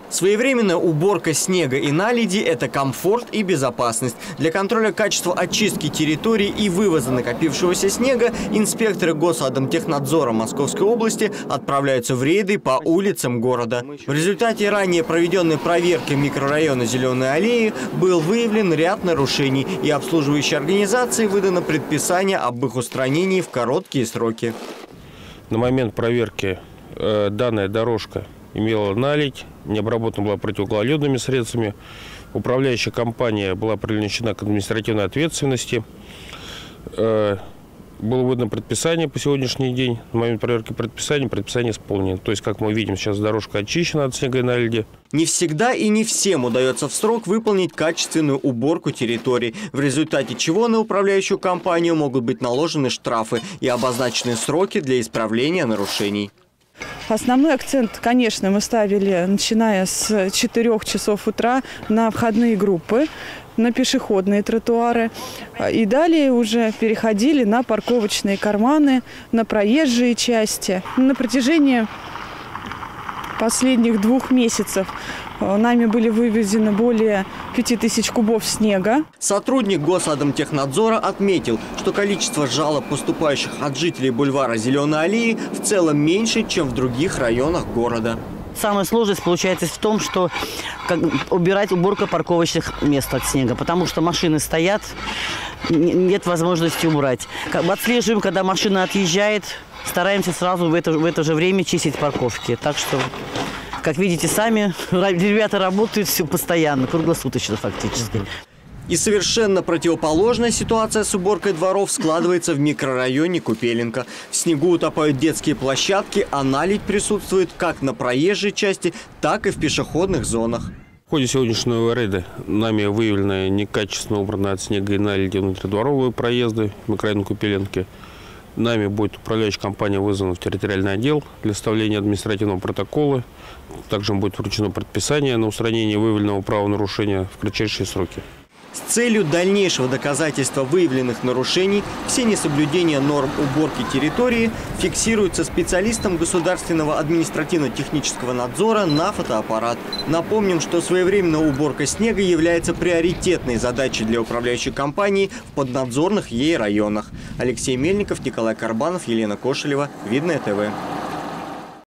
Своевременная уборка снега и наледи – это комфорт и безопасность. Для контроля качества очистки территорий и вывоза накопившегося снега инспекторы Госатомтехнадзора Московской области отправляются в рейды по улицам города. В результате ранее проведенной проверки микрорайона Зеленой аллеи был выявлен ряд нарушений, и обслуживающей организации выдано предписание об их устранении в короткие сроки. На момент проверки данная дорожка имела наледь, не обработана была противогололедными средствами. Управляющая компания была привлечена к административной ответственности. Было выдано предписание по сегодняшний день. На момент проверки предписание исполнено. То есть, как мы видим, сейчас дорожка очищена от снега и наледи. Не всегда и не всем удается в срок выполнить качественную уборку территорий, в результате чего на управляющую компанию могут быть наложены штрафы и обозначены сроки для исправления нарушений. Основной акцент, конечно, мы ставили, начиная с 4 часов утра, на входные группы, на пешеходные тротуары. И далее уже переходили на парковочные карманы, на проезжие части. На протяжении последних 2 месяцев нами были вывезены более 5000 кубов снега. Сотрудник Госатомтехнадзора отметил, что количество жалоб, поступающих от жителей бульвара Зеленой аллеи, в целом меньше, чем в других районах города. Самая сложность получается в том, что убирать уборка парковочных мест от снега, потому что машины стоят, нет возможности убрать. Отслеживаем, когда машина отъезжает, стараемся сразу в это же время чистить парковки. Так что, как видите сами, ребята работают все постоянно, круглосуточно фактически. И совершенно противоположная ситуация с уборкой дворов складывается в микрорайоне Купеленко. В снегу утопают детские площадки, а наледь присутствует как на проезжей части, так и в пешеходных зонах. В ходе сегодняшнего рейда нами выявлены некачественно убранные от снега и наледи внутридворовые проезды в микрорайоне Купеленки. Нами будет управляющая компания вызвана в территориальный отдел для составления административного протокола. Также будет вручено предписание на устранение выявленного правонарушения в кратчайшие сроки. С целью дальнейшего доказательства выявленных нарушений все несоблюдения норм уборки территории фиксируются специалистом Государственного административно-технического надзора на фотоаппарат. Напомним, что своевременная уборка снега является приоритетной задачей для управляющей компании в поднадзорных ей районах. Алексей Мельников, Николай Карбанов, Елена Кошелева. Видное ТВ.